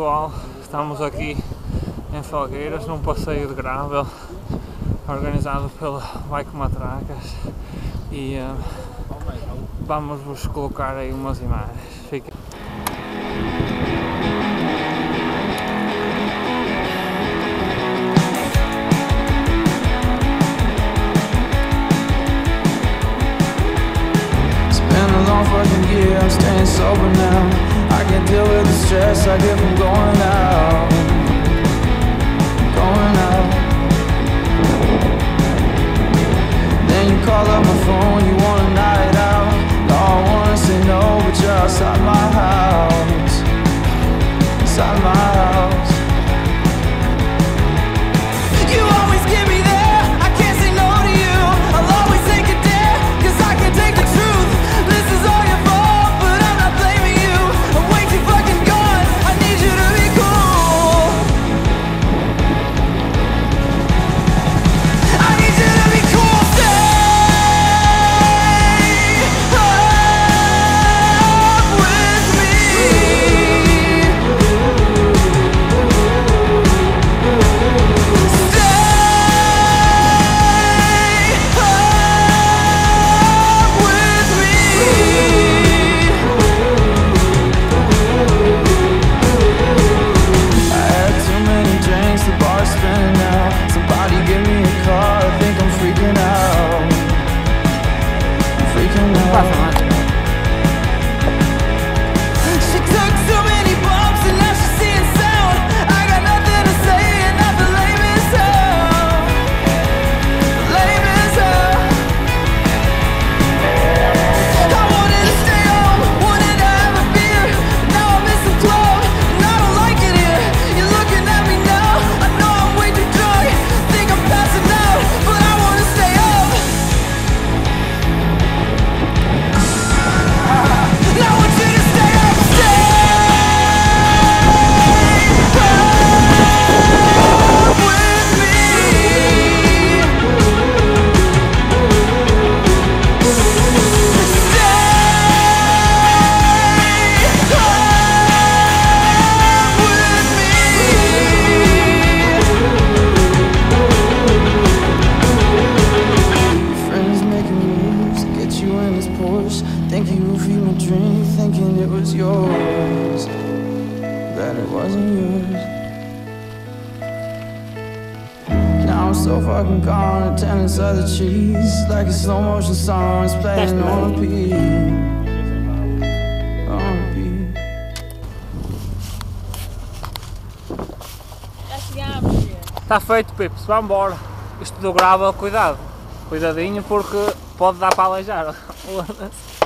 pessoal, estamos aqui em Felgueiras num passeio de gravel organizado pela Bike Matracas e vamos vos colocar aí umas imagens. Fiquem. Fucking year, I'm staying sober now. I can't deal with the stress I get from going out. Then you call up my phone, you want a night out. No, I wanna say no, but you're outside my house. Inside my house. You always give me there, I can't say no to you. I'll always take a dare, cause I can take the truth. This is all your fault, but I'm not blaming you. I'm way too fucking gone, I need you to be cool. I need you to be cool, stay up with me. Stay up with me. I had too many drinks, the bar's spinning now. Somebody give me a call, I think I'm freaking out. I'm freaking out. She took too many bumps and now she's seeing sound. I got nothing to say and not the lame as hell. Lame as hell. I wanted to stay home, wanted to have a beer, but now I'm in some club and I don't like it here. You're looking at me now, I know I'm way too drunk, think I'm passing out, but I wanna stay up. I want you to stay up, stay up with me. Stay friends making moves to get you in this Porsche. Think you feed my drink, thinking it was yours, that it wasn't yours. Now I'm so fucking gone, attendance of the cheese, like a slow motion song, it's playing on repeat. On repeat. Já chegámos, filha. Está feito, Pips, vamos embora. Isto do gravel, cuidado, cuidadinho porque pode dar para aleijar.